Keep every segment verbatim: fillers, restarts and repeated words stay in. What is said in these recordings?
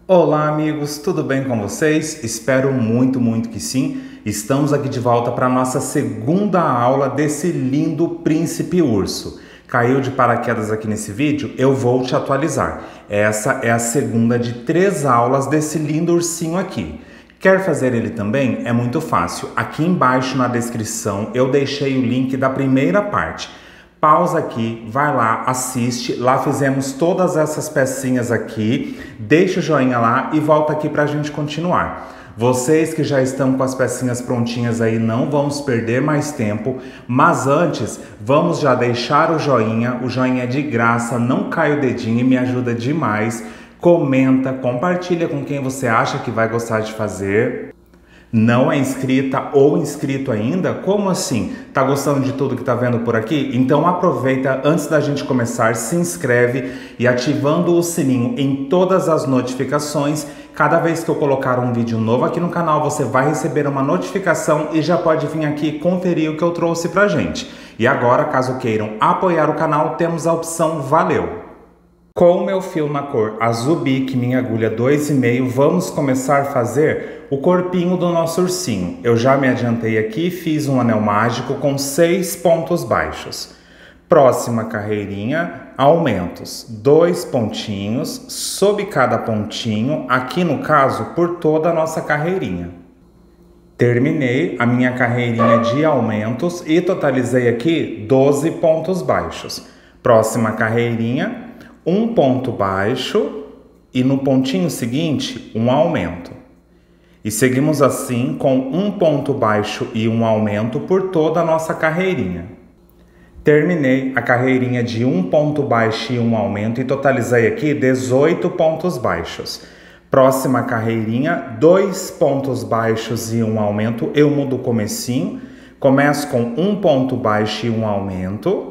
Olá amigos, tudo bem com vocês? Espero muito, muito que sim. Estamos aqui de volta para a nossa segunda aula desse lindo príncipe urso. Caiu de paraquedas aqui nesse vídeo? Eu vou te atualizar. Essa é a segunda de três aulas desse lindo ursinho aqui. Quer fazer ele também? É muito fácil. Aqui embaixo na descrição eu deixei o link da primeira parte. Pausa aqui, vai lá, assiste, lá fizemos todas essas pecinhas aqui, deixa o joinha lá e volta aqui pra gente continuar. Vocês que já estão com as pecinhas prontinhas aí, não vamos perder mais tempo, mas antes, vamos já deixar o joinha, o joinha é de graça, não cai o dedinho e me ajuda demais. Comenta, compartilha com quem você acha que vai gostar de fazer. Não é inscrita ou inscrito ainda? Como assim? Tá gostando de tudo que tá vendo por aqui? Então aproveita, antes da gente começar, se inscreve e ativando o sininho em todas as notificações. Cada vez que eu colocar um vídeo novo aqui no canal, você vai receber uma notificação e já pode vir aqui conferir o que eu trouxe pra gente. E agora, caso queiram apoiar o canal, temos a opção Valeu! Com o meu fio na cor Azul Bic, minha agulha dois e meio, vamos começar a fazer o corpinho do nosso ursinho. Eu já me adiantei aqui e fiz um anel mágico com seis pontos baixos. Próxima carreirinha, aumentos, dois pontinhos, sob cada pontinho, aqui no caso, por toda a nossa carreirinha. Terminei a minha carreirinha de aumentos e totalizei aqui doze pontos baixos. Próxima carreirinha, um ponto baixo e no pontinho seguinte, um aumento. E seguimos assim com um ponto baixo e um aumento por toda a nossa carreirinha. Terminei a carreirinha de um ponto baixo e um aumento e totalizei aqui dezoito pontos baixos. Próxima carreirinha, dois pontos baixos e um aumento. Eu mudo o comecinho, começo com um ponto baixo e um aumento.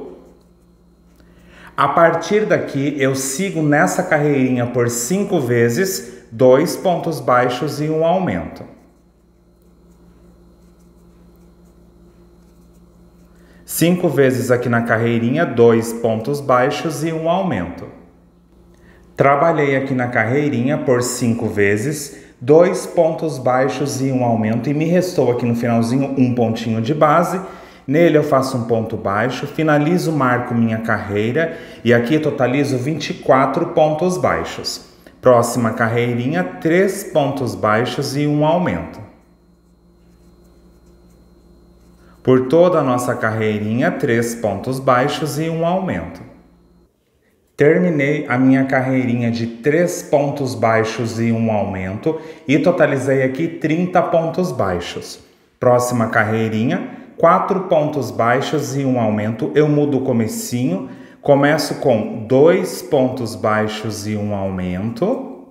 A partir daqui, eu sigo nessa carreirinha por cinco vezes, dois pontos baixos e um aumento. Cinco vezes aqui na carreirinha, dois pontos baixos e um aumento. Trabalhei aqui na carreirinha por cinco vezes, dois pontos baixos e um aumento, e me restou aqui no finalzinho um pontinho de base. Nele eu faço um ponto baixo, finalizo, marco minha carreira e aqui totalizo vinte e quatro pontos baixos. Próxima carreirinha, três pontos baixos e um aumento. Por toda a nossa carreirinha, três pontos baixos e um aumento. Terminei a minha carreirinha de três pontos baixos e um aumento e totalizei aqui trinta pontos baixos. Próxima carreirinha, quatro pontos baixos e um aumento. Eu mudo o comecinho, começo com dois pontos baixos e um aumento.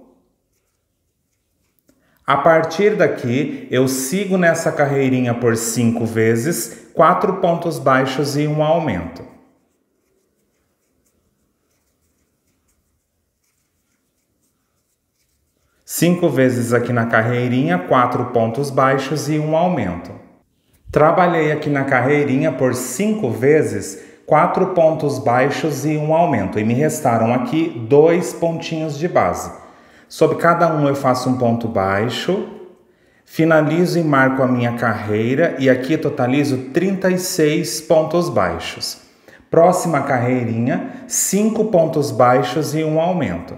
A partir daqui, eu sigo nessa carreirinha por cinco vezes, quatro pontos baixos e um aumento. Cinco vezes aqui na carreirinha, quatro pontos baixos e um aumento. Trabalhei aqui na carreirinha por cinco vezes, quatro pontos baixos e um aumento. E me restaram aqui dois pontinhos de base. Sobre cada um eu faço um ponto baixo, finalizo e marco a minha carreira e aqui totalizo trinta e seis pontos baixos. Próxima carreirinha, cinco pontos baixos e um aumento.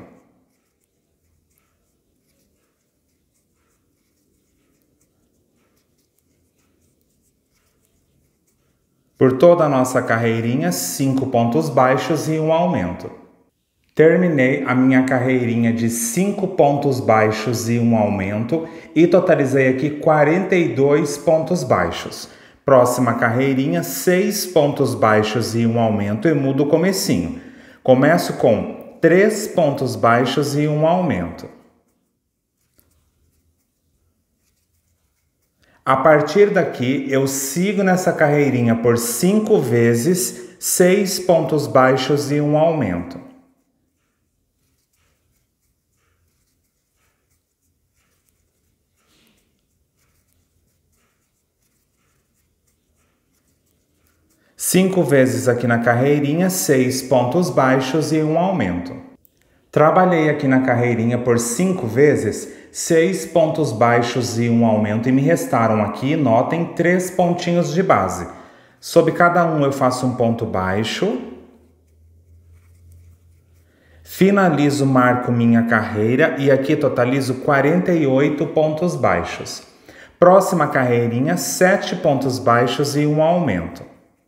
Por toda a nossa carreirinha, cinco pontos baixos e um aumento. Terminei a minha carreirinha de cinco pontos baixos e um aumento e totalizei aqui quarenta e dois pontos baixos. Próxima carreirinha, seis pontos baixos e um aumento e mudo o comecinho. Começo com três pontos baixos e um aumento. A partir daqui, eu sigo nessa carreirinha por cinco vezes, seis pontos baixos e um aumento. Cinco vezes aqui na carreirinha, seis pontos baixos e um aumento. Trabalhei aqui na carreirinha por cinco vezes, seis pontos baixos e um aumento, e me restaram aqui, notem, três pontinhos de base. Sob cada um eu faço um ponto baixo, finalizo, marco minha carreira e aqui totalizo quarenta e oito pontos baixos. Próxima carreirinha, sete pontos baixos e um aumento.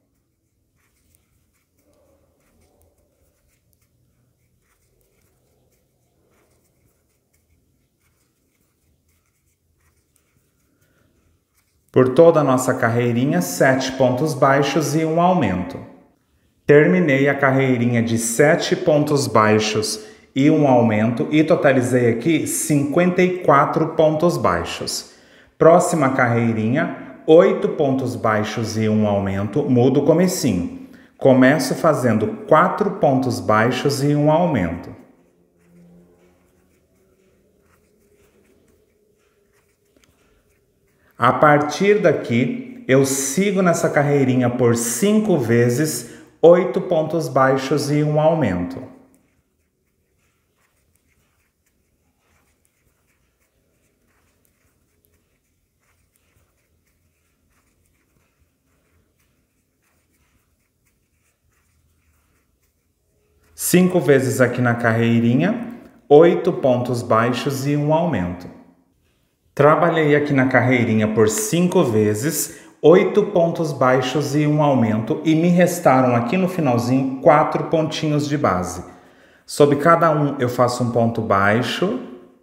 Por toda a nossa carreirinha, sete pontos baixos e um aumento. Terminei a carreirinha de sete pontos baixos e um aumento e totalizei aqui cinquenta e quatro pontos baixos. Próxima carreirinha, oito pontos baixos e um aumento, mudo o comecinho. Começo fazendo quatro pontos baixos e um aumento. A partir daqui, eu sigo nessa carreirinha por cinco vezes, oito pontos baixos e um aumento. Cinco vezes aqui na carreirinha, oito pontos baixos e um aumento. Trabalhei aqui na carreirinha por cinco vezes, oito pontos baixos e um aumento, e me restaram aqui no finalzinho quatro pontinhos de base. Sob cada um eu faço um ponto baixo,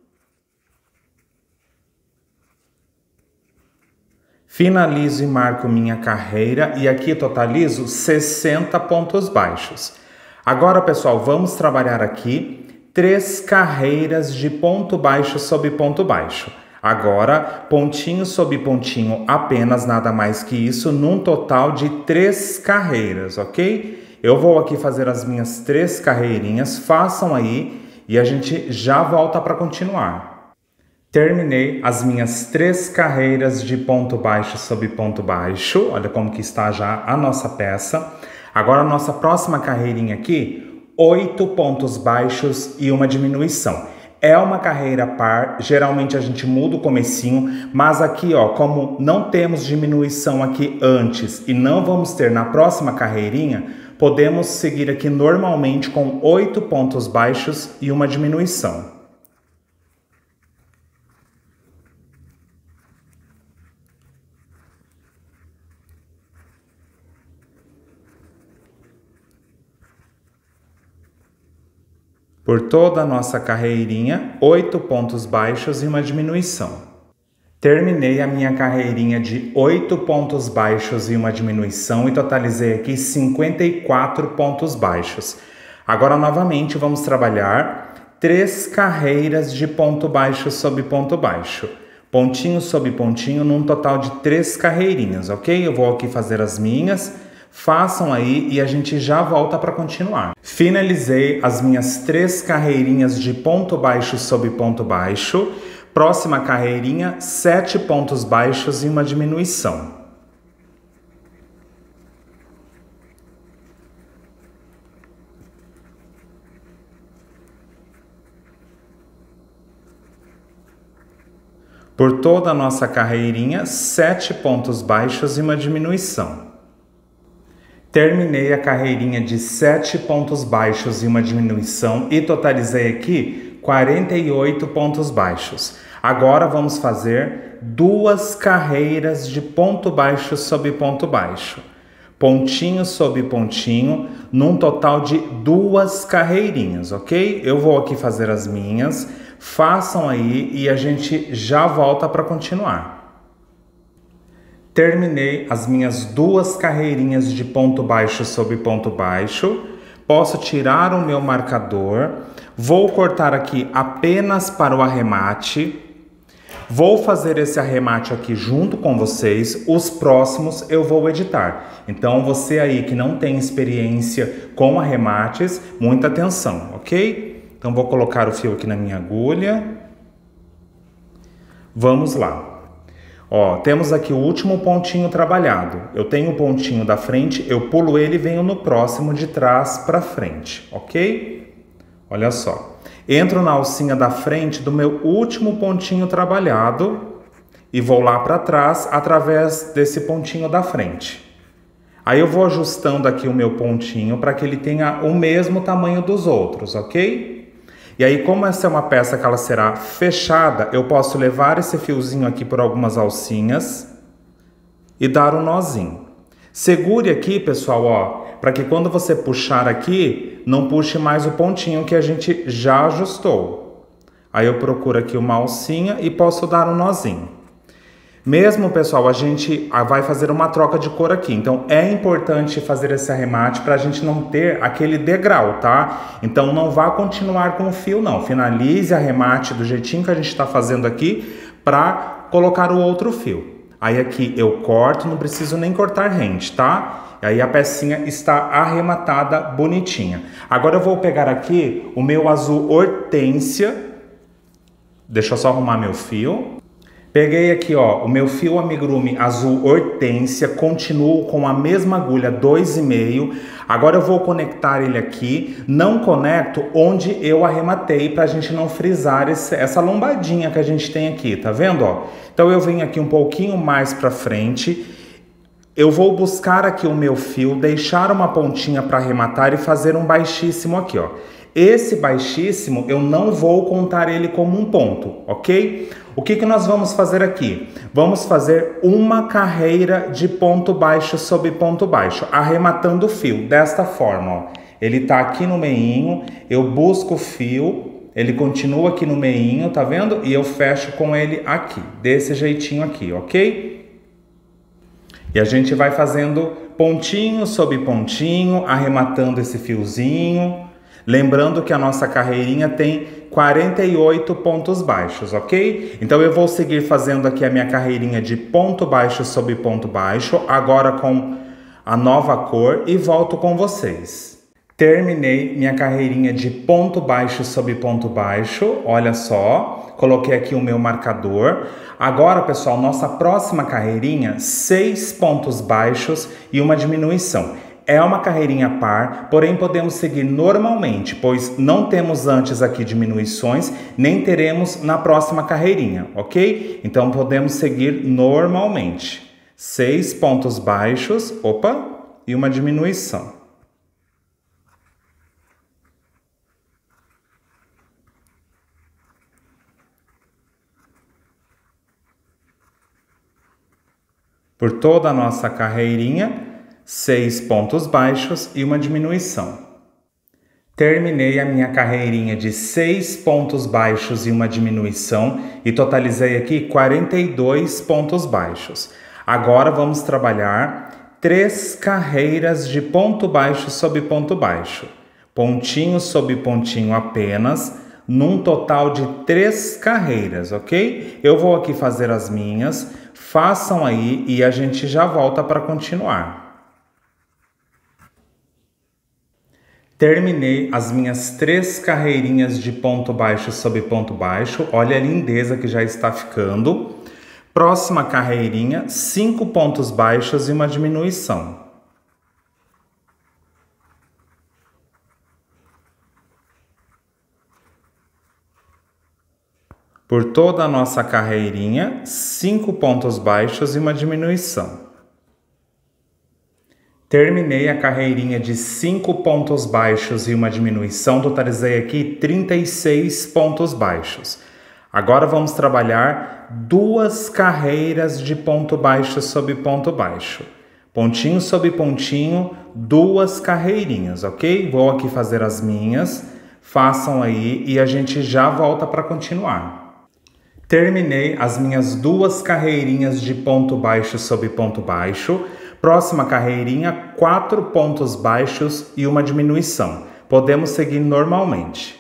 finalizo e marco minha carreira e aqui totalizo sessenta pontos baixos. Agora, pessoal, vamos trabalhar aqui três carreiras de ponto baixo sobre ponto baixo. Agora, pontinho sobre pontinho, apenas, nada mais que isso, num total de três carreiras, ok? Eu vou aqui fazer as minhas três carreirinhas, façam aí e a gente já volta para continuar. Terminei as minhas três carreiras de ponto baixo sobre ponto baixo, olha como que está já a nossa peça. Agora, a nossa próxima carreirinha aqui, oito pontos baixos e uma diminuição. É uma carreira par, geralmente a gente muda o comecinho, mas aqui, ó, como não temos diminuição aqui antes e não vamos ter na próxima carreirinha, podemos seguir aqui normalmente com oito pontos baixos e uma diminuição. Por toda a nossa carreirinha, oito pontos baixos e uma diminuição. Terminei a minha carreirinha de oito pontos baixos e uma diminuição e totalizei aqui cinquenta e quatro pontos baixos. Agora, novamente, vamos trabalhar três carreiras de ponto baixo sobre ponto baixo. Pontinho sobre pontinho, num total de três carreirinhas, ok? Eu vou aqui fazer as minhas. Façam aí e a gente já volta para continuar. Finalizei as minhas três carreirinhas de ponto baixo sobre ponto baixo. Próxima carreirinha, sete pontos baixos e uma diminuição. Por toda a nossa carreirinha, sete pontos baixos e uma diminuição. Terminei a carreirinha de sete pontos baixos e uma diminuição e totalizei aqui quarenta e oito pontos baixos. Agora vamos fazer duas carreiras de ponto baixo sobre ponto baixo. Pontinho sobre pontinho, num total de duas carreirinhas, ok? Eu vou aqui fazer as minhas, façam aí e a gente já volta para continuar. Terminei as minhas duas carreirinhas de ponto baixo sobre ponto baixo. Posso tirar o meu marcador. Vou cortar aqui apenas para o arremate. Vou fazer esse arremate aqui junto com vocês. Os próximos eu vou editar. Então, você aí que não tem experiência com arremates, muita atenção, ok? Então, vou colocar o fio aqui na minha agulha. Vamos lá. Ó, temos aqui o último pontinho trabalhado. Eu tenho o pontinho da frente, eu pulo ele e venho no próximo de trás para frente, ok? Olha só. Entro na alcinha da frente do meu último pontinho trabalhado e vou lá para trás através desse pontinho da frente. Aí eu vou ajustando aqui o meu pontinho para que ele tenha o mesmo tamanho dos outros, ok? E aí, como essa é uma peça que ela será fechada, eu posso levar esse fiozinho aqui por algumas alcinhas e dar um nozinho. Segure aqui, pessoal, ó, para que quando você puxar aqui, não puxe mais o pontinho que a gente já ajustou. Aí eu procuro aqui uma alcinha e posso dar um nozinho. Mesmo, pessoal, a gente vai fazer uma troca de cor aqui. Então, é importante fazer esse arremate para a gente não ter aquele degrau, tá? Então, não vá continuar com o fio, não. Finalize o arremate do jeitinho que a gente está fazendo aqui para colocar o outro fio. Aí aqui eu corto, não preciso nem cortar rente, tá? Aí a pecinha está arrematada, bonitinha. Agora eu vou pegar aqui o meu azul hortênsia. Deixa eu só arrumar meu fio. Peguei aqui, ó, o meu fio amigurumi azul hortência, continuo com a mesma agulha dois e meio. Agora eu vou conectar ele aqui, não conecto onde eu arrematei para a gente não frisar esse, essa lombadinha que a gente tem aqui, tá vendo, ó? Então eu venho aqui um pouquinho mais para frente, eu vou buscar aqui o meu fio, deixar uma pontinha para arrematar e fazer um baixíssimo aqui, ó. Esse baixíssimo eu não vou contar ele como um ponto, ok? O que que nós vamos fazer aqui? Vamos fazer uma carreira de ponto baixo sobre ponto baixo, arrematando o fio desta forma, ó. Ele tá aqui no meinho, eu busco o fio, ele continua aqui no meinho, tá vendo? E eu fecho com ele aqui, desse jeitinho aqui, ok? E a gente vai fazendo pontinho sobre pontinho, arrematando esse fiozinho. Lembrando que a nossa carreirinha tem quarenta e oito pontos baixos, ok? Então eu vou seguir fazendo aqui a minha carreirinha de ponto baixo sobre ponto baixo, agora com a nova cor, e volto com vocês. Terminei minha carreirinha de ponto baixo sobre ponto baixo, olha só, coloquei aqui o meu marcador. Agora, pessoal, nossa próxima carreirinha, seis pontos baixos e uma diminuição. É uma carreirinha par, porém podemos seguir normalmente, pois não temos antes aqui diminuições, nem teremos na próxima carreirinha, ok? Então podemos seguir normalmente. Seis pontos baixos, opa, e uma diminuição. Por toda a nossa carreirinha, seis pontos baixos e uma diminuição. Terminei a minha carreirinha de seis pontos baixos e uma diminuição e totalizei aqui quarenta e dois pontos baixos. Agora vamos trabalhar três carreiras de ponto baixo sobre ponto baixo. Pontinho sobre pontinho apenas, num total de três carreiras, ok? Eu vou aqui fazer as minhas, façam aí e a gente já volta para continuar. Terminei as minhas três carreirinhas de ponto baixo sobre ponto baixo. Olha a lindeza que já está ficando. Próxima carreirinha, cinco pontos baixos e uma diminuição. Por toda a nossa carreirinha, cinco pontos baixos e uma diminuição. Terminei a carreirinha de cinco pontos baixos e uma diminuição, totalizei aqui trinta e seis pontos baixos. Agora vamos trabalhar duas carreiras de ponto baixo sobre ponto baixo. Pontinho sobre pontinho, duas carreirinhas, ok? Vou aqui fazer as minhas, façam aí e a gente já volta para continuar. Terminei as minhas duas carreirinhas de ponto baixo sobre ponto baixo. Próxima carreirinha, quatro pontos baixos e uma diminuição. Podemos seguir normalmente.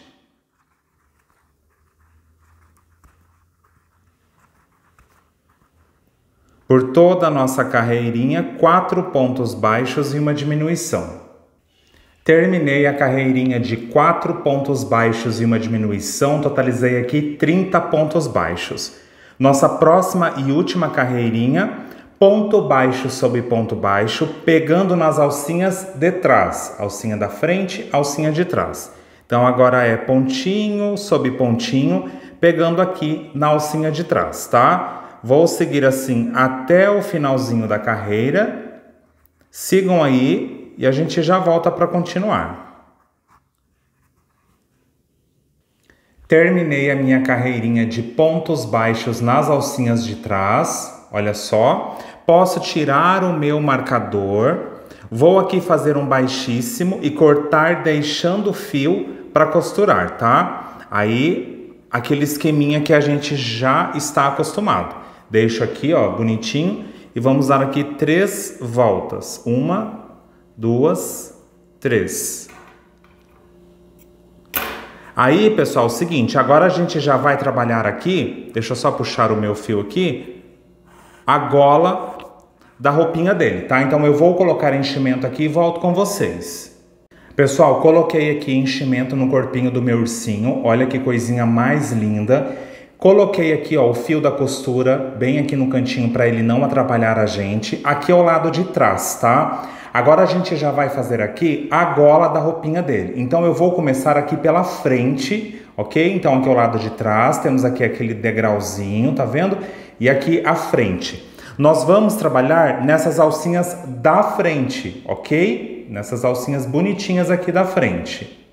Por toda a nossa carreirinha, quatro pontos baixos e uma diminuição. Terminei a carreirinha de quatro pontos baixos e uma diminuição, totalizei aqui trinta pontos baixos. Nossa próxima e última carreirinha, ponto baixo sobre ponto baixo, pegando nas alcinhas de trás, alcinha da frente, alcinha de trás. Então agora é pontinho sobre pontinho, pegando aqui na alcinha de trás, tá? Vou seguir assim até o finalzinho da carreira. Sigam aí e a gente já volta para continuar. Terminei a minha carreirinha de pontos baixos nas alcinhas de trás. Olha só. Posso tirar o meu marcador. Vou aqui fazer um baixíssimo e cortar deixando o fio para costurar, tá? Aí, aquele esqueminha que a gente já está acostumado. Deixo aqui, ó, bonitinho. E vamos dar aqui três voltas. Uma, duas, três. Aí, pessoal, é o seguinte. Agora a gente já vai trabalhar aqui. Deixa eu só puxar o meu fio aqui. A gola da roupinha dele, tá? Então eu vou colocar enchimento aqui e volto com vocês. Pessoal, coloquei aqui enchimento no corpinho do meu ursinho. Olha que coisinha mais linda. Coloquei aqui, ó, o fio da costura bem aqui no cantinho para ele não atrapalhar a gente. Aqui ao lado de trás, tá? Agora a gente já vai fazer aqui a gola da roupinha dele. Então eu vou começar aqui pela frente, ok? Então aqui ao lado de trás temos aqui aquele degrauzinho, tá vendo? E aqui a frente. Nós vamos trabalhar nessas alcinhas da frente, ok? Nessas alcinhas bonitinhas aqui da frente.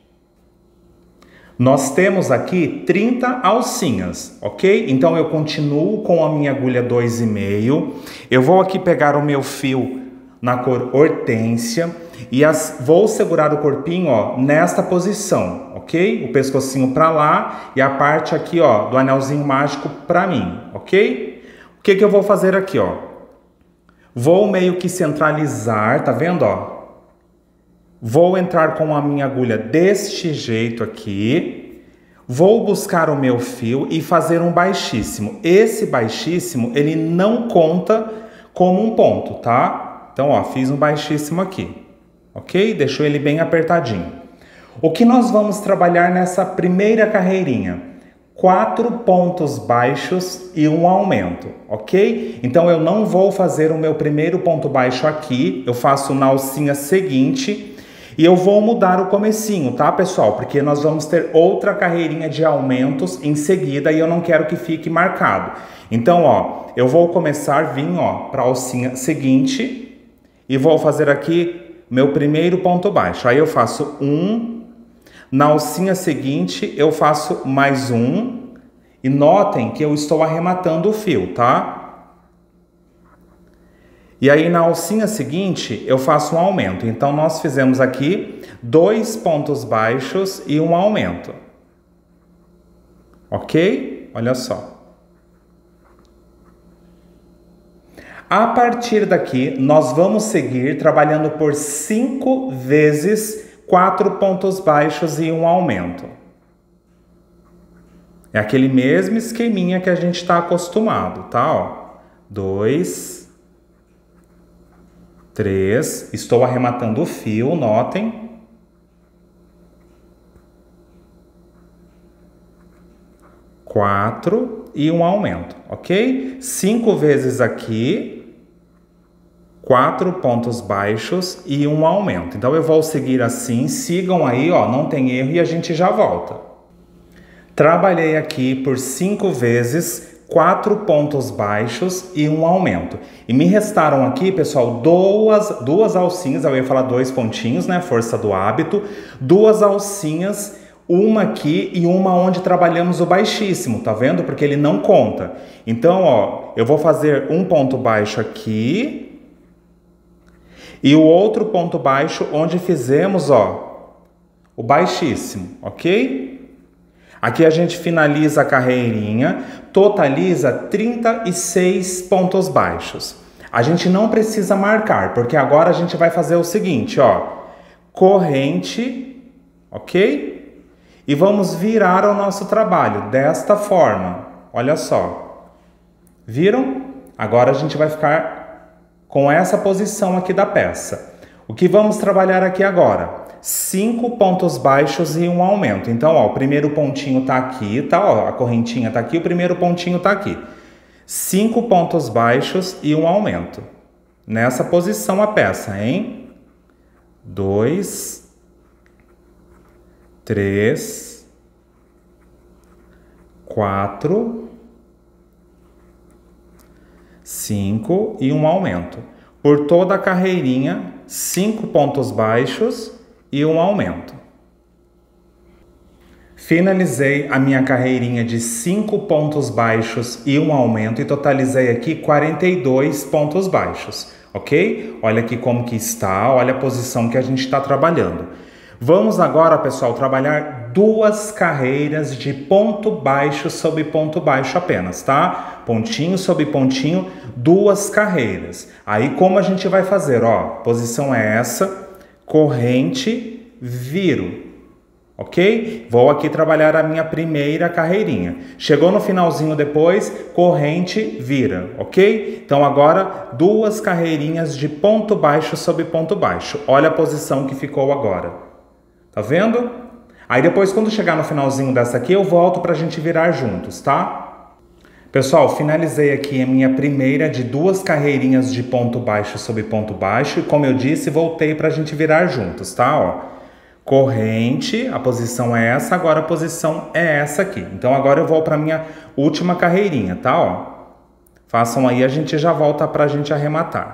Nós temos aqui trinta alcinhas, ok? Então eu continuo com a minha agulha dois e meio. Eu vou aqui pegar o meu fio na cor hortênsia e as, vou segurar o corpinho, ó, nesta posição, ok? O pescocinho para lá e a parte aqui, ó, do anelzinho mágico para mim, ok? O que que eu vou fazer aqui, ó? Vou meio que centralizar, tá vendo, ó? Vou entrar com a minha agulha deste jeito aqui. Vou buscar o meu fio e fazer um baixíssimo. Esse baixíssimo, ele não conta como um ponto, tá? Então, ó, fiz um baixíssimo aqui, ok? Deixou ele bem apertadinho. O que nós vamos trabalhar nessa primeira carreirinha? Quatro pontos baixos e um aumento, ok? Então eu não vou fazer o meu primeiro ponto baixo aqui, eu faço na alcinha seguinte e eu vou mudar o comecinho, tá, pessoal? Porque nós vamos ter outra carreirinha de aumentos em seguida e eu não quero que fique marcado. Então, ó, eu vou começar, vim, ó, para a alcinha seguinte e vou fazer aqui meu primeiro ponto baixo. Aí eu faço um. Na alcinha seguinte, eu faço mais um. E notem que eu estou arrematando o fio, tá? E aí, na alcinha seguinte, eu faço um aumento. Então, nós fizemos aqui dois pontos baixos e um aumento. Ok? Olha só. A partir daqui, nós vamos seguir trabalhando por cinco vezes quatro pontos baixos e um aumento. É aquele mesmo esqueminha que a gente está acostumado, tá? Ó, dois, três, estou arrematando o fio, notem. Quatro e um aumento, ok? Cinco vezes aqui. Quatro pontos baixos e um aumento. Então eu vou seguir assim, sigam aí, ó, não tem erro e a gente já volta. Trabalhei aqui por cinco vezes, quatro pontos baixos e um aumento. E me restaram aqui, pessoal, duas, duas alcinhas, eu ia falar dois pontinhos, né, força do hábito, duas alcinhas, uma aqui e uma onde trabalhamos o baixíssimo, tá vendo? Porque ele não conta. Então, ó, eu vou fazer um ponto baixo aqui. E o outro ponto baixo onde fizemos, ó, o baixíssimo, ok? Aqui a gente finaliza a carreirinha, totaliza trinta e seis pontos baixos. A gente não precisa marcar, porque agora a gente vai fazer o seguinte, ó, corrente, ok? E vamos virar o nosso trabalho desta forma, olha só. Viram? Agora a gente vai ficar com essa posição aqui da peça. O que vamos trabalhar aqui agora? Cinco pontos baixos e um aumento. Então, ó, o primeiro pontinho tá aqui, tá? Ó, a correntinha tá aqui, o primeiro pontinho tá aqui. Cinco pontos baixos e um aumento. Nessa posição a peça, hein? Dois, três, quatro, cinco e um aumento. Por toda a carreirinha, cinco pontos baixos e um aumento. Finalizei a minha carreirinha de cinco pontos baixos e um aumento e totalizei aqui quarenta e dois pontos baixos, ok? Olha aqui como que está, olha a posição que a gente está trabalhando. Vamos agora, pessoal, trabalhar duas carreiras de ponto baixo sobre ponto baixo apenas, tá? Pontinho sobre pontinho, duas carreiras. Aí como a gente vai fazer, ó, posição é essa, corrente, viro. Ok? Vou aqui trabalhar a minha primeira carreirinha. Chegou no finalzinho depois, corrente, vira. Ok? Então agora, duas carreirinhas de ponto baixo sobre ponto baixo. Olha a posição que ficou agora. Tá vendo? Aí depois, quando chegar no finalzinho dessa aqui, eu volto pra gente virar juntos, tá? Pessoal, finalizei aqui a minha primeira de duas carreirinhas de ponto baixo sobre ponto baixo. E como eu disse, voltei pra gente virar juntos, tá? Ó. Corrente, a posição é essa, agora a posição é essa aqui. Então agora eu vou para minha última carreirinha, tá? Ó. Façam aí, a gente já volta para a gente arrematar.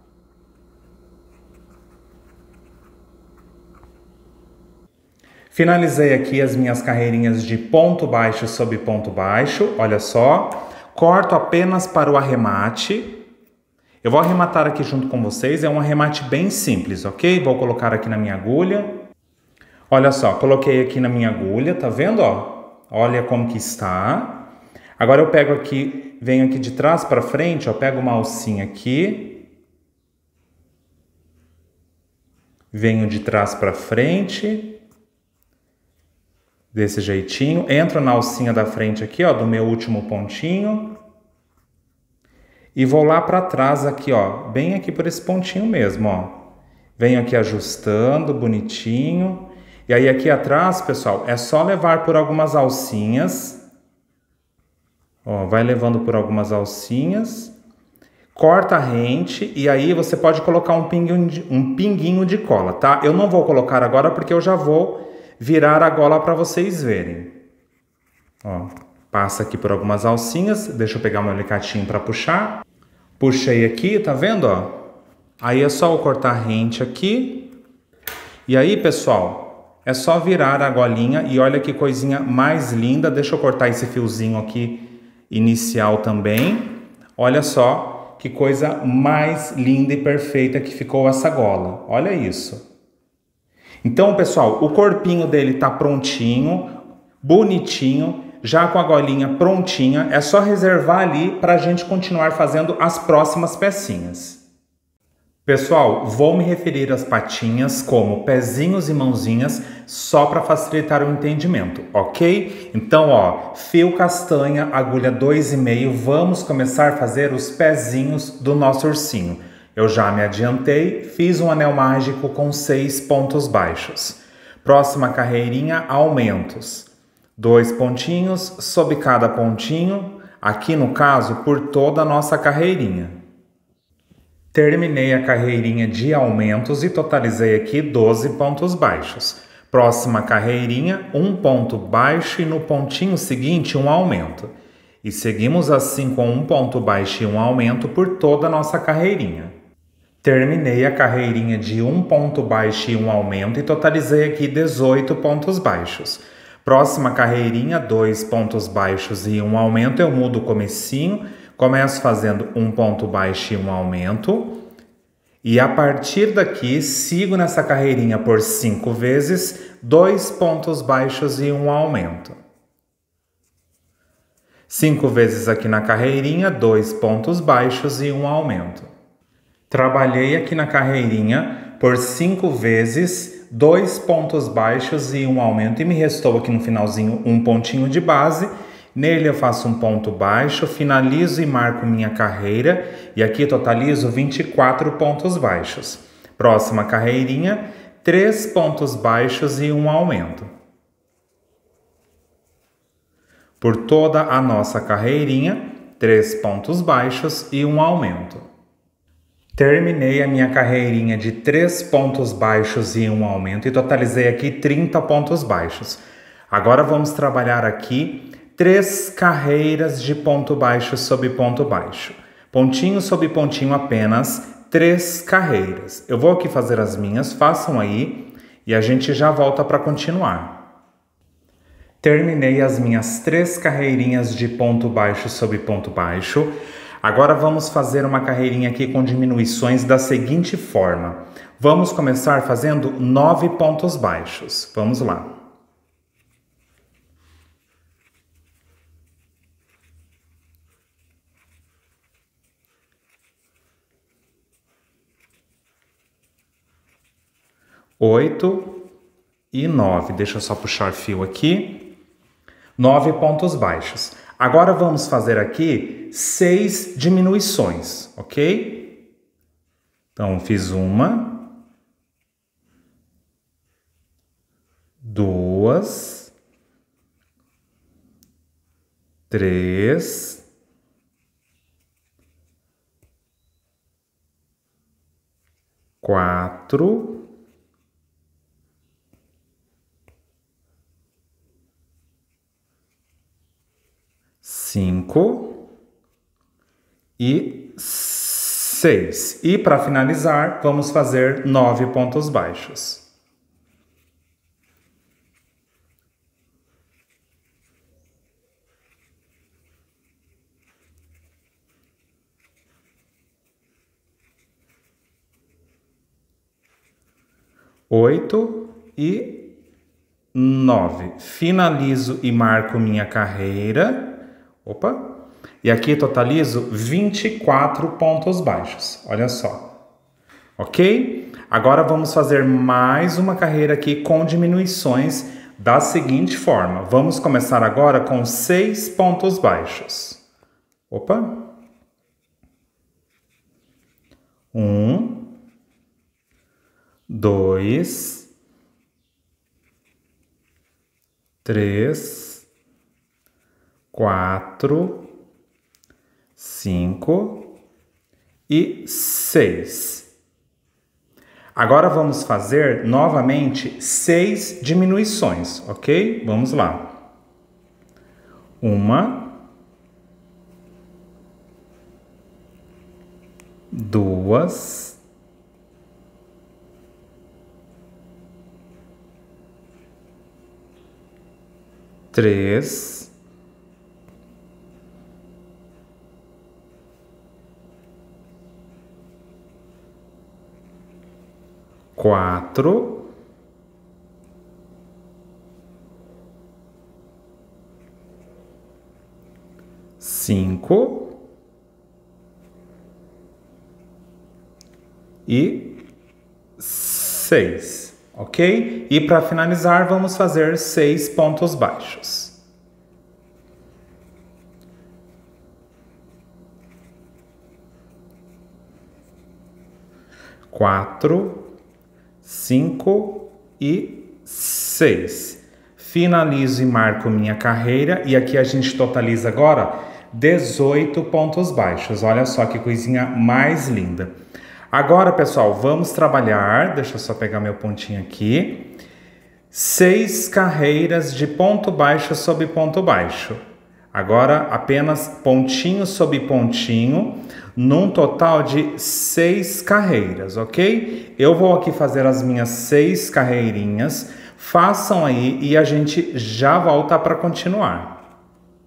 Finalizei aqui as minhas carreirinhas de ponto baixo sobre ponto baixo, olha só. Corto apenas para o arremate. Eu vou arrematar aqui junto com vocês, é um arremate bem simples, ok? Vou colocar aqui na minha agulha. Olha só, coloquei aqui na minha agulha, tá vendo, ó? Olha como que está. Agora eu pego aqui, venho aqui de trás para frente, ó, pego uma alcinha aqui. Venho de trás para frente. Desse jeitinho. Entro na alcinha da frente aqui, ó, do meu último pontinho. E vou lá para trás aqui, ó, bem aqui por esse pontinho mesmo, ó. Venho aqui ajustando, bonitinho. E aí aqui atrás, pessoal, é só levar por algumas alcinhas. Ó, vai levando por algumas alcinhas. Corta a rente e aí você pode colocar um pinguinho de, um pinguinho de cola, tá? Eu não vou colocar agora porque eu já vou virar a gola para vocês verem. Ó, passa aqui por algumas alcinhas. Deixa eu pegar meu alicatinho para puxar. Puxei aqui, tá vendo, ó? Aí é só eu cortar a rente aqui. E aí, pessoal, é só virar a golinha e olha que coisinha mais linda. Deixa eu cortar esse fiozinho aqui inicial também. Olha só que coisa mais linda e perfeita que ficou essa gola. Olha isso. Então, pessoal, o corpinho dele tá prontinho, bonitinho, já com a golinha prontinha. É só reservar ali para a gente continuar fazendo as próximas pecinhas. Pessoal, vou me referir às patinhas como pezinhos e mãozinhas só para facilitar o entendimento, ok? Então, ó, fio castanha, agulha dois e meio, vamos começar a fazer os pezinhos do nosso ursinho. Eu já me adiantei, fiz um anel mágico com seis pontos baixos. Próxima carreirinha, aumentos. Dois pontinhos sob cada pontinho, aqui no caso por toda a nossa carreirinha. Terminei a carreirinha de aumentos e totalizei aqui doze pontos baixos. Próxima carreirinha, um ponto baixo e no pontinho seguinte um aumento. E seguimos assim com um ponto baixo e um aumento por toda a nossa carreirinha. Terminei a carreirinha de um ponto baixo e um aumento e totalizei aqui dezoito pontos baixos. Próxima carreirinha, dois pontos baixos e um aumento, eu mudo o comecinho, começo fazendo um ponto baixo e um aumento. E a partir daqui, sigo nessa carreirinha por cinco vezes, dois pontos baixos e um aumento. Cinco vezes aqui na carreirinha, dois pontos baixos e um aumento. Trabalhei aqui na carreirinha por cinco vezes, dois pontos baixos e um aumento. E me restou aqui no finalzinho um pontinho de base. Nele eu faço um ponto baixo, finalizo e marco minha carreira. E aqui totalizo vinte e quatro pontos baixos. Próxima carreirinha, três pontos baixos e um aumento. Por toda a nossa carreirinha, três pontos baixos e um aumento. Terminei a minha carreirinha de três pontos baixos e um aumento e totalizei aqui trinta pontos baixos. Agora vamos trabalhar aqui três carreiras de ponto baixo sobre ponto baixo. Pontinho sobre pontinho apenas, três carreiras. Eu vou aqui fazer as minhas, façam aí e a gente já volta para continuar. Terminei as minhas três carreirinhas de ponto baixo sobre ponto baixo. Agora vamos fazer uma carreirinha aqui com diminuições da seguinte forma. Vamos começar fazendo nove pontos baixos. Vamos lá. Oito e nove. Deixa eu só puxar fio aqui. Nove pontos baixos. Agora vamos fazer aqui seis diminuições, ok? Então, fiz uma, duas, três, quatro, cinco e seis. E para finalizar, vamos fazer nove pontos baixos. Oito e nove. Finalizo e marco minha carreira. Opa! E aqui totalizo vinte e quatro pontos baixos. Olha só. Ok? Agora vamos fazer mais uma carreira aqui com diminuições da seguinte forma. Vamos começar agora com seis pontos baixos. Opa! Um, dois, três, quatro, cinco e seis. Agora vamos fazer novamente seis diminuições, ok? Vamos lá. Uma, duas, três, quatro, cinco e seis, ok? E para finalizar, vamos fazer seis pontos baixos. Quatro, cinco e seis. Finalizo e marco minha carreira e aqui a gente totaliza agora dezoito pontos baixos. Olha só que coisinha mais linda. Agora, pessoal, vamos trabalhar. Deixa eu só pegar meu pontinho aqui. Seis carreiras de ponto baixo sobre ponto baixo. Agora apenas pontinho sobre pontinho, num total de seis carreiras, ok? Eu vou aqui fazer as minhas seis carreirinhas, façam aí e a gente já volta para continuar.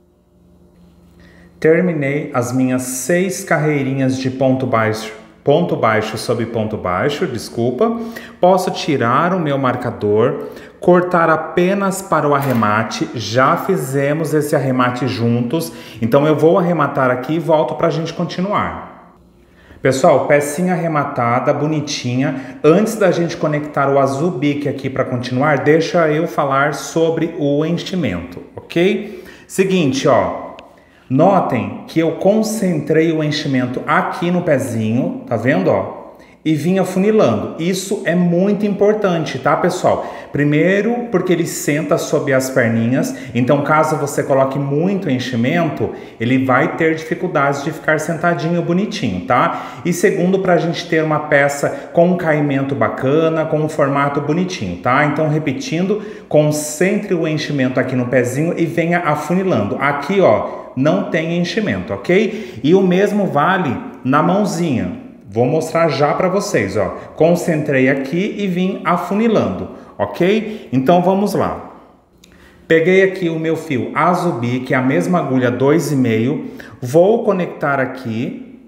Terminei as minhas seis carreirinhas de ponto baixo, ponto baixo sobre ponto baixo, desculpa. Posso tirar o meu marcador, cortar apenas para o arremate. Já fizemos esse arremate juntos, então eu vou arrematar aqui e volto para a gente continuar. Pessoal, pecinha arrematada, bonitinha. Antes da gente conectar o azul bique aqui para continuar, deixa eu falar sobre o enchimento, ok? Seguinte, ó. Notem que eu concentrei o enchimento aqui no pezinho, tá vendo, ó? e vim afunilando. Isso é muito importante, tá, pessoal? Primeiro, porque ele senta sob as perninhas, então caso você coloque muito enchimento, ele vai ter dificuldades de ficar sentadinho bonitinho, tá? E segundo, para a gente ter uma peça com um caimento bacana, com um formato bonitinho, tá? Então, repetindo, concentre o enchimento aqui no pezinho e venha afunilando. Aqui, ó, não tem enchimento, ok? E o mesmo vale na mãozinha. Vou mostrar já para vocês, ó. Concentrei aqui e vim afunilando, ok? Então vamos lá. Peguei aqui o meu fio Azubi, que é a mesma agulha dois e meio, vou conectar aqui.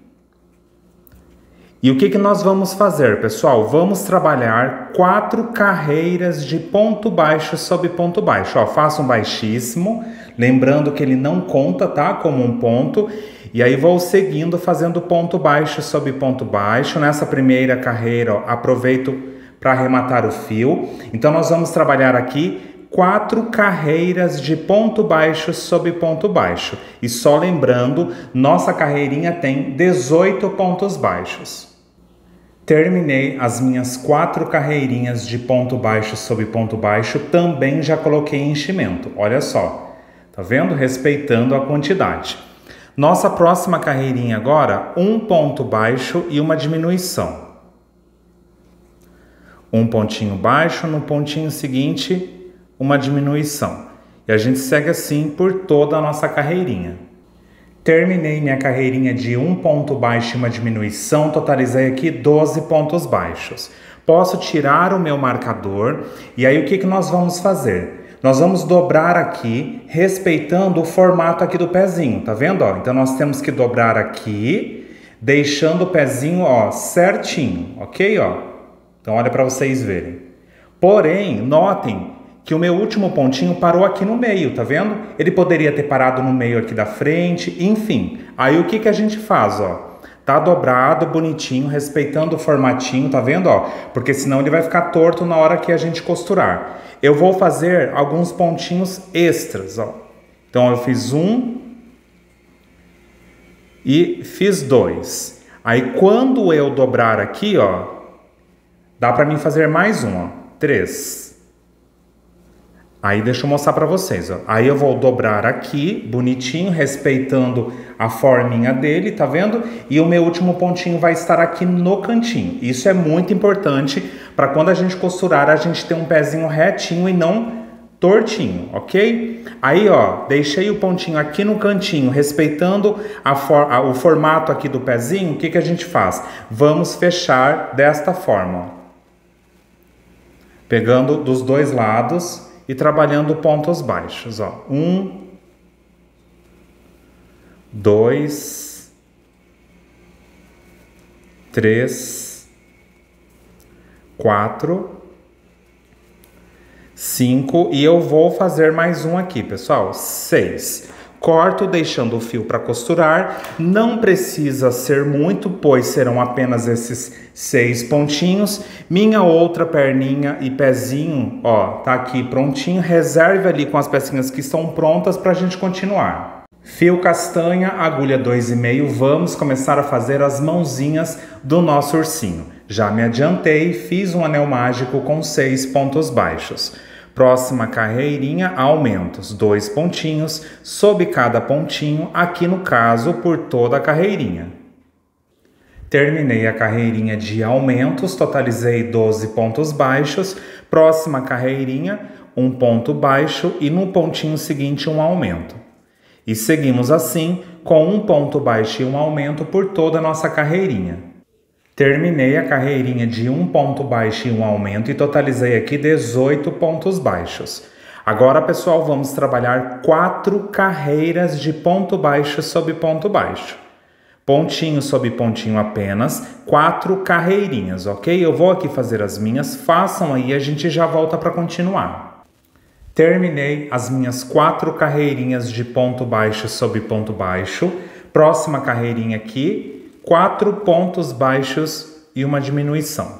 E o que que nós vamos fazer, pessoal? Vamos trabalhar quatro carreiras de ponto baixo sobre ponto baixo. Ó, faço um baixíssimo, lembrando que ele não conta, tá? Como um ponto. E aí vou seguindo fazendo ponto baixo sobre ponto baixo. Nessa primeira carreira, ó, aproveito para arrematar o fio. Então nós vamos trabalhar aqui quatro carreiras de ponto baixo sobre ponto baixo. E só lembrando, nossa carreirinha tem dezoito pontos baixos. Terminei as minhas quatro carreirinhas de ponto baixo sobre ponto baixo, também já coloquei enchimento. Olha só, tá vendo? Respeitando a quantidade. Nossa próxima carreirinha agora, um ponto baixo e uma diminuição. Um pontinho baixo, no pontinho seguinte, uma diminuição. E a gente segue assim por toda a nossa carreirinha. Terminei minha carreirinha de um ponto baixo e uma diminuição, totalizei aqui doze pontos baixos. Posso tirar o meu marcador e aí o que que nós vamos fazer? Nós vamos dobrar aqui, respeitando o formato aqui do pezinho, tá vendo? Ó? Então nós temos que dobrar aqui, deixando o pezinho, ó, certinho, ok? Ó? Então olha para vocês verem. Porém, notem que o meu último pontinho parou aqui no meio, tá vendo? Ele poderia ter parado no meio aqui da frente, enfim. Aí o que que a gente faz, ó? Tá dobrado, bonitinho, respeitando o formatinho, tá vendo, ó? Porque senão ele vai ficar torto na hora que a gente costurar. Eu vou fazer alguns pontinhos extras, ó. Então eu fiz um e fiz dois. Aí quando eu dobrar aqui, ó, dá para mim fazer mais um, ó, três. Aí deixa eu mostrar para vocês, ó. Aí eu vou dobrar aqui, bonitinho, respeitando a forminha dele, tá vendo? E o meu último pontinho vai estar aqui no cantinho. Isso é muito importante para quando a gente costurar, a gente ter um pezinho retinho e não tortinho, ok? Aí, ó, deixei o pontinho aqui no cantinho, respeitando a for a, o formato aqui do pezinho. O que que a gente faz? Vamos fechar desta forma, ó. Pegando dos dois lados e trabalhando pontos baixos, ó. Um, dois, três, quatro, cinco e eu vou fazer mais um aqui, pessoal, seis. Corto deixando o fio para costurar, não precisa ser muito, pois serão apenas esses seis pontinhos. Minha outra perninha e pezinho, ó, tá aqui prontinho. Reserve ali com as pecinhas que estão prontas para a gente continuar. Fio castanha, agulha dois e meio, vamos começar a fazer as mãozinhas do nosso ursinho. Já me adiantei, fiz um anel mágico com seis pontos baixos. Próxima carreirinha, aumentos, dois pontinhos, sob cada pontinho, aqui no caso, por toda a carreirinha. Terminei a carreirinha de aumentos, totalizei doze pontos baixos. Próxima carreirinha, um ponto baixo e no pontinho seguinte um aumento. E seguimos assim, com um ponto baixo e um aumento por toda a nossa carreirinha. Terminei a carreirinha de um ponto baixo e um aumento e totalizei aqui dezoito pontos baixos. Agora, pessoal, vamos trabalhar quatro carreiras de ponto baixo sobre ponto baixo. Pontinho sobre pontinho apenas, quatro carreirinhas, ok? Eu vou aqui fazer as minhas, façam aí e a gente já volta para continuar. Terminei as minhas quatro carreirinhas de ponto baixo sobre ponto baixo. Próxima carreirinha aqui. Quatro pontos baixos e uma diminuição.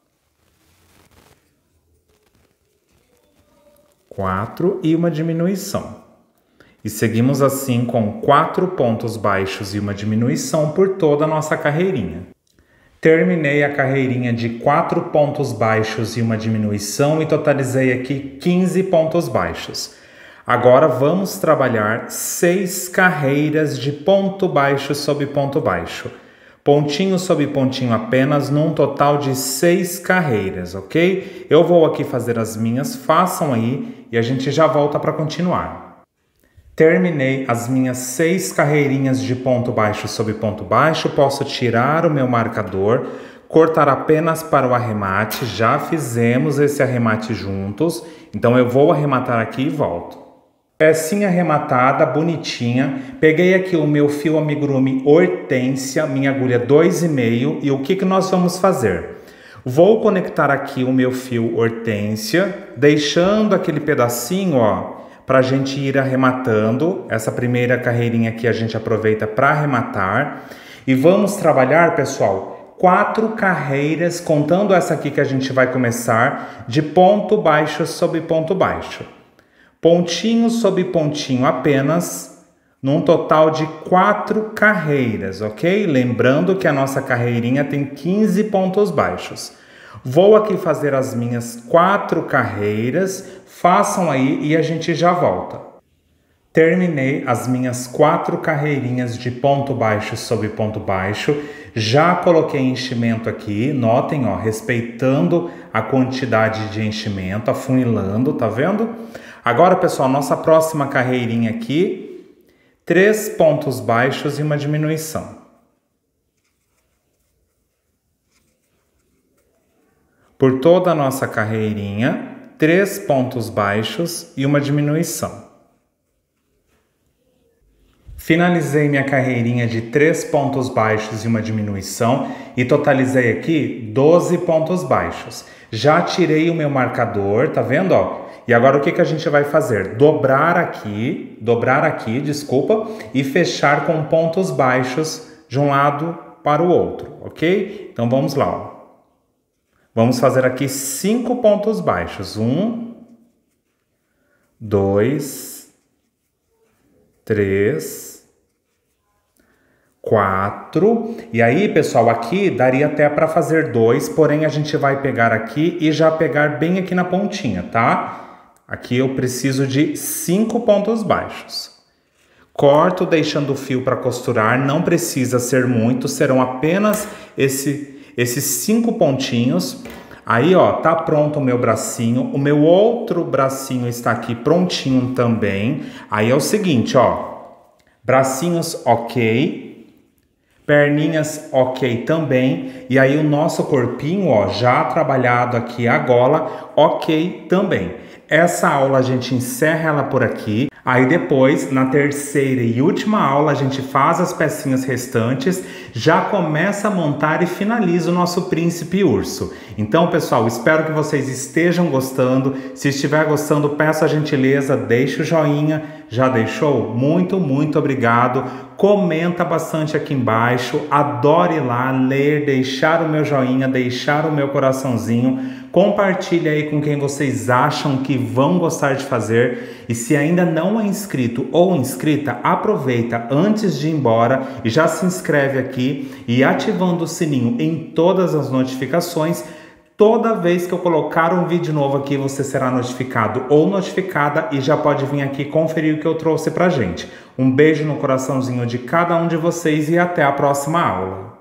Quatro e uma diminuição. E seguimos assim com quatro pontos baixos e uma diminuição por toda a nossa carreirinha. Terminei a carreirinha de quatro pontos baixos e uma diminuição e totalizei aqui quinze pontos baixos. Agora vamos trabalhar seis carreiras de ponto baixo sobre ponto baixo. Pontinho sobre pontinho apenas, num total de seis carreiras, ok? Eu vou aqui fazer as minhas, façam aí e a gente já volta para continuar. Terminei as minhas seis carreirinhas de ponto baixo sobre ponto baixo, posso tirar o meu marcador, cortar apenas para o arremate, já fizemos esse arremate juntos, então eu vou arrematar aqui e volto. Pecinha arrematada, bonitinha, peguei aqui o meu fio amigurumi Hortência, minha agulha dois e meio, e o que que nós vamos fazer? Vou conectar aqui o meu fio Hortência, deixando aquele pedacinho, ó, para a gente ir arrematando. Essa primeira carreirinha aqui a gente aproveita para arrematar. E vamos trabalhar, pessoal, quatro carreiras, contando essa aqui que a gente vai começar, de ponto baixo sobre ponto baixo. Pontinho sobre pontinho apenas, num total de quatro carreiras, ok? Lembrando que a nossa carreirinha tem quinze pontos baixos. Vou aqui fazer as minhas quatro carreiras, façam aí e a gente já volta. Terminei as minhas quatro carreirinhas de ponto baixo sobre ponto baixo, já coloquei enchimento aqui, notem, ó, respeitando a quantidade de enchimento, afunilando, tá vendo? Agora, pessoal, nossa próxima carreirinha aqui, três pontos baixos e uma diminuição. Por toda a nossa carreirinha, três pontos baixos e uma diminuição. Finalizei minha carreirinha de três pontos baixos e uma diminuição e totalizei aqui doze pontos baixos. Já tirei o meu marcador, tá vendo, ó? E agora o que que a gente vai fazer? Dobrar aqui, dobrar aqui, desculpa, e fechar com pontos baixos de um lado para o outro, ok? Então vamos lá, ó. Vamos fazer aqui cinco pontos baixos. Um, dois, três, quatro. E aí, pessoal, aqui daria até para fazer dois, porém a gente vai pegar aqui e já pegar bem aqui na pontinha, tá? Aqui eu preciso de cinco pontos baixos. Corto deixando o fio para costurar, não precisa ser muito, serão apenas esse, esses cinco pontinhos. Aí, ó, tá pronto o meu bracinho, o meu outro bracinho está aqui prontinho também. Aí é o seguinte, ó, bracinhos ok, perninhas ok também. E aí o nosso corpinho, ó, já trabalhado aqui a gola, ok também. Essa aula a gente encerra ela por aqui. Aí depois, na terceira e última aula, a gente faz as pecinhas restantes, já começa a montar e finaliza o nosso príncipe urso. Então, pessoal, espero que vocês estejam gostando. Se estiver gostando, peço a gentileza, deixe o joinha. Já deixou? Muito, muito obrigado. Comenta bastante aqui embaixo. Adoro ir lá, ler, deixar o meu joinha, deixar o meu coraçãozinho. Compartilhe aí com quem vocês acham que vão gostar de fazer. E se ainda não é inscrito ou inscrita, aproveita antes de ir embora e já se inscreve aqui e ativando o sininho em todas as notificações. Toda vez que eu colocar um vídeo novo aqui, você será notificado ou notificada e já pode vir aqui conferir o que eu trouxe pra gente. Um beijo no coraçãozinho de cada um de vocês e até a próxima aula.